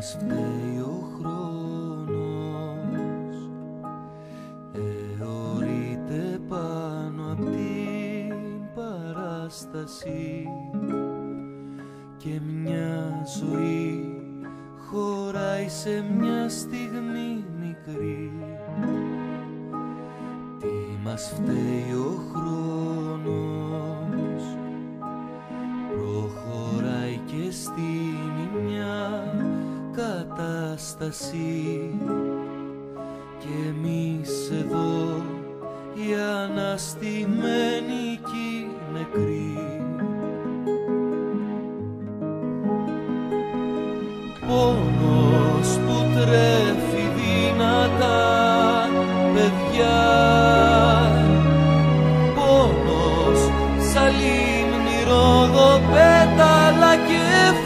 μας φταίει ο χρόνος, αιωρείται πάνω απ' την παράσταση και μια ζωή χωράει σε μια στιγμή μικρή. Τι μας φταίει ο χρόνος, προχωράει και στείνει μια κατάσταση και εμείς εδώ οι αναστημένοι κι οι νεκροί. Πόνος που τρέφει δυνατά παιδιά, πόνος σαν λίμνη, ρόδο, πέταλα και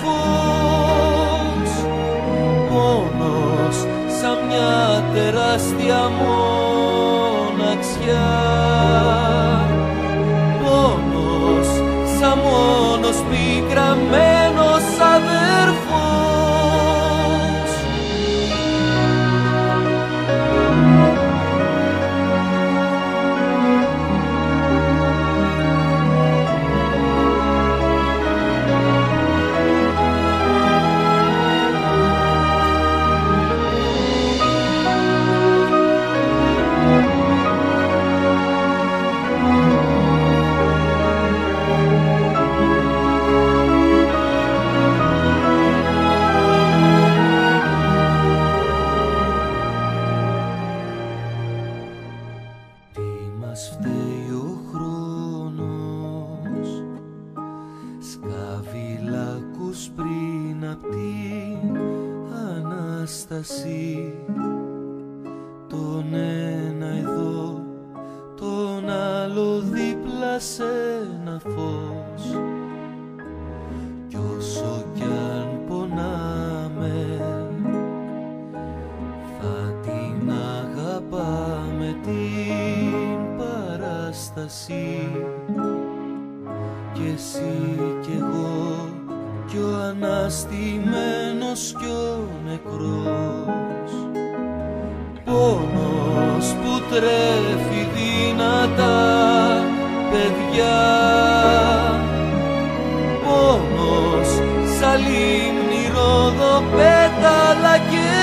φως, πόνος σαν μια τεράστια μοναξιά, πόνος σαν μόνος πικραμένος αδερφός. Μας φταίει ο χρόνος, σκάβει λάκκους πριν απ' την Ανάσταση, τον ένα εδώ, τον άλλο δίπλα σε ένα φως. Κι όσο κι αν πονάμε θα την αγαπάμε την παράσταση, κι εσύ κι εγώ κι ο αναστημένος κι ο νεκρός. Πόνος που τρέφει δυνατά παιδιά, πόνος σαν λίμνη, ρόδο, πέταλα και